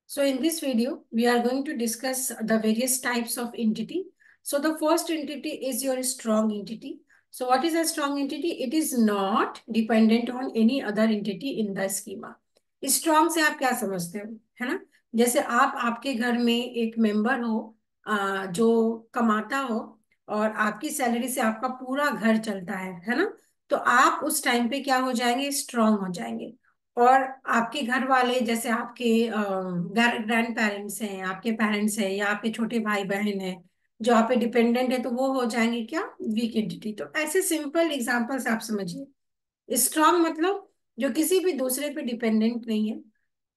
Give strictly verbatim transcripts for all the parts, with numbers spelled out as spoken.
So in this video, we are going to discuss the various types of entity. So the first entity is your strong entity. So what is a strong entity? It is not dependent on any other entity in the schema. Strong से आप क्या समझते हो, है ना? जैसे आप आपके घर में एक मेंबर हो, अ, जो कमाता हो और आपकी सैलरी से आपका पूरा घर चलता है है ना? तो आप उस टाइम पे क्या हो जाएंगे? स्ट्रांग हो जाएंगे। और आपके घर वाले, जैसे आपके ग्रैंड पेरेंट्स हैं, आपके पेरेंट्स हैं, या आपके छोटे भाई बहन हैं जो आप पे डिपेंडेंट है, तो वो हो जाएंगे क्या? Weak entity. तो ऐसे सिंपल एग्जांपल से आप समझिए। स्ट्रांग मतलब जो किसी भी दूसरे पे डिपेंडेंट नहीं है।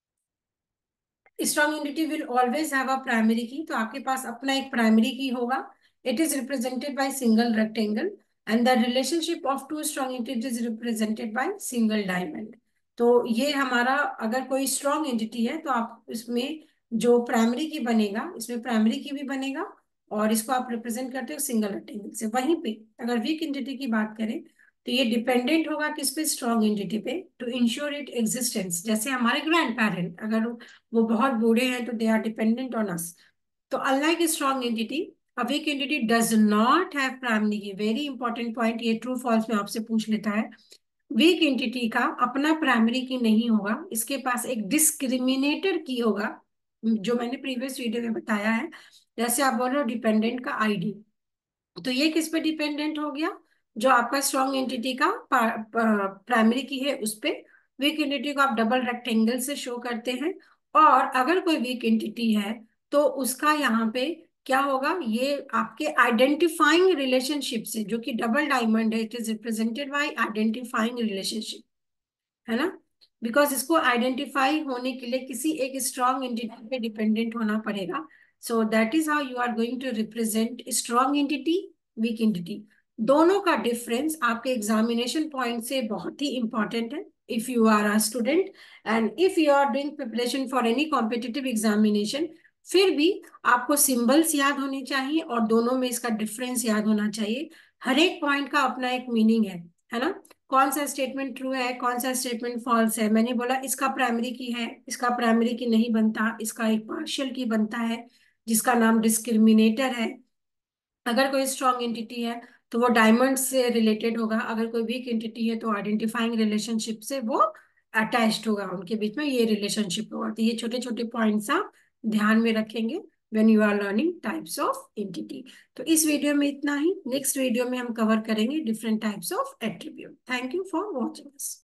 Strong entity will always have a primary key, तो आपके पास अपना एक प्राइमरी की होगा। It is represented by single rectangle and the relationship of two strong entity is represented by single diamond. तो ये हमारा, अगर कोई स्ट्रॉन्ग एंटिटी है तो आप इसमें जो प्राइमरी की बनेगा, इसमें प्राइमरी की भी बनेगा और इसको आप रिप्रेजेंट करते हो सिंगल रेक्टेंगल से। वहीं पे अगर वीक एंटिटी की बात करें तो ये डिपेंडेंट होगा किस पे? स्ट्रॉन्ग एंटिटी पे, टू इंश्योर इट एग्जिस्टेंस। जैसे हमारे ग्रैंड पेरेंट, अगर वो बहुत बूढ़े हैं तो they are dependent on us. तो unlike strong entity, a weak entity does not have primary key. Very important point, ये ट्रू फॉल्स में आपसे पूछ लेता है। वीक एंटिटी का अपना प्राइमरी की नहीं होगा, इसके पास एक डिस्क्रिमिनेटर की होगा, जो मैंने प्रीवियस वीडियो में बताया है। जैसे आप बोल रहे हो डिपेंडेंट का आईडी, तो ये किस पे डिपेंडेंट हो गया? जो आपका स्ट्रॉन्ग एंटिटी का प्राइमरी की है उस पे। वीक एंटिटी को आप डबल रेक्टेंगल से शो करते हैं। और अगर कोई वीक एंटिटी है तो उसका यहाँ पे क्या होगा? ये आपके आइडेंटिफाइंग रिलेशनशिप से, जो कि डबल डायमंड है, it is represented by identifying relationship, है ना? बिकॉज इसको आइडेंटिफाई होने के लिए किसी एक स्ट्रॉन्ग एंटिटी पे डिपेंडेंट होना पड़ेगा। So that is how you are going to represent strong entity, weak entity. दोनों का डिफरेंस आपके एग्जामिनेशन पॉइंट से बहुत ही इंपॉर्टेंट है। If you are a student and if you are doing preparation for any competitive examination, फिर भी आपको सिंबल्स याद होने चाहिए और दोनों में इसका डिफरेंस याद होना चाहिए। हर एक पॉइंट का अपना एक मीनिंग है है ना? कौन सा स्टेटमेंट ट्रू है, कौन सा स्टेटमेंट फॉल्स है। मैंने बोला इसका प्राइमरी की है, इसका प्राइमरी की नहीं बनता, इसका एक पार्शियल की बनता है जिसका नाम डिस्क्रिमिनेटर है। अगर कोई स्ट्रॉन्ग एंटिटी है तो वो डायमंड से रिलेटेड होगा, अगर कोई वीक एंटिटी है तो आइडेंटिफाइंग रिलेशनशिप से वो अटैच्ड होगा, उनके बीच में ये रिलेशनशिप होगा। तो ये छोटे छोटे पॉइंट्स आप ध्यान में रखेंगे when you are learning types of entity. तो इस वीडियो में इतना ही। नेक्स्ट वीडियो में हम कवर करेंगे different types of attribute. Thank you for watching.